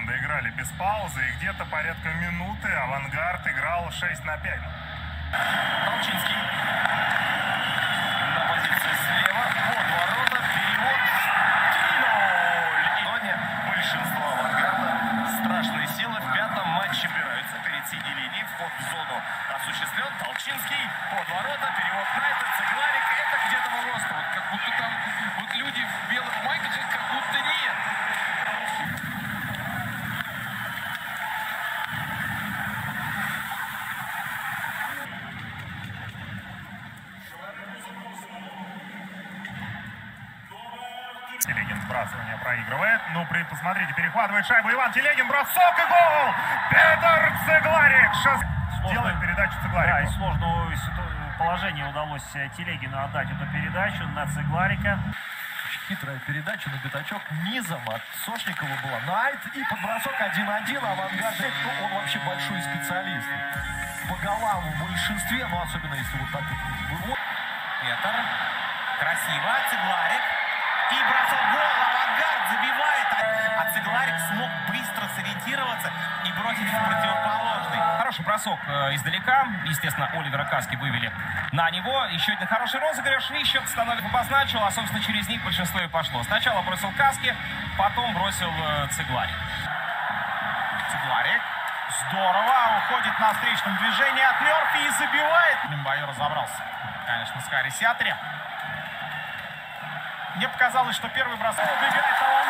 команды играли без паузы, и где-то порядка минуты «Авангард» играл 6-5. Толчинский на позиции слева, под ворота, перевод, 3-0. И зоне большинство «Авангарда» страшные силы в пятом матче собираются перед синей линией. Вход в зону осуществлен. Толчинский, под ворота, перевод на это, Цегларик. Это где-то в роста. Вот как будто там вот люди в белых майках, как будто нет. Телегин сбрасывание проигрывает. Ну, посмотрите, перехватывает шайбу Иван Телегин, бросок и гол! Петр Цегларик! Делает передачу Цегларику. Да, из сложного положения удалось Телегину отдать эту передачу на Цегларика. Хитрая передача на пятачок низом от Сошникова была. Найт и под бросок 1-1. Авангард, ну, он вообще большой специалист. По голам в большинстве, но особенно если вот так вот выводит. Петр. Красиво. Цегларик. И бросок, гол. Авангард забивает. А Цегларик смог быстро сориентироваться и бросить в противоположный. Хороший бросок издалека. Естественно, Оливера Каски вывели на него. Еще один хороший розыгрыш. И счет становится обозначил, а, собственно, через них большинство и пошло. Сначала бросил Каски, потом бросил Цегларик. Цегларик. Здорово. Уходит на встречном движении от Мерфи и забивает. Баю разобрался, конечно, с Харри Сиатри. Мне показалось, что первый бросок убегает